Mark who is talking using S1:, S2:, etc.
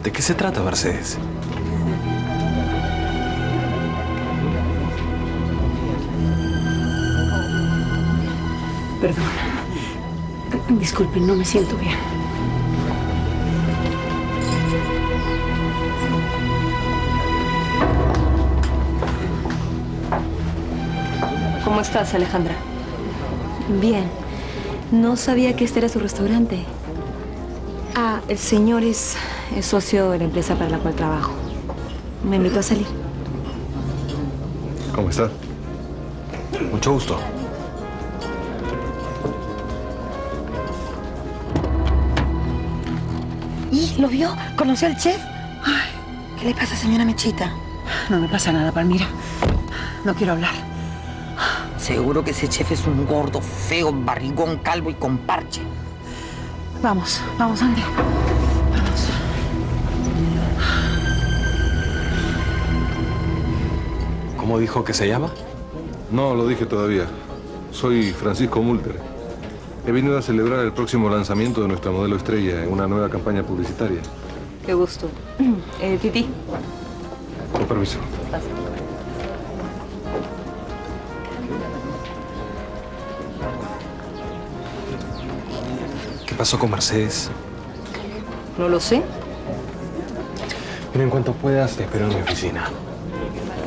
S1: ¿De qué se trata, Mercedes?
S2: Perdón. Disculpen, no me siento bien. ¿Cómo estás, Alejandra?
S3: Bien. No sabía que este era su restaurante. Ah, el señor es socio de la empresa para la cual trabajo. Me invitó a salir.
S4: ¿Cómo está?
S1: Mucho gusto.
S5: ¿Y lo vio? ¿Conoció al chef? Ay, ¿qué le pasa, señora Mechita?
S2: No me pasa nada, Palmira. No quiero hablar.
S5: Seguro que ese chef es un gordo, feo, barrigón, calvo y con parche.
S2: Vamos, Andy. Vamos.
S1: ¿Cómo dijo que se llama?
S4: No lo dije todavía. Soy Francisco Mulder. He venido a celebrar el próximo lanzamiento de nuestra modelo estrella en una nueva campaña publicitaria.
S3: Qué gusto. Titi.
S4: Con permiso.
S1: ¿Qué pasó con Mercedes?
S3: No lo sé.
S1: Mira, en cuanto puedas, te espero en mi oficina.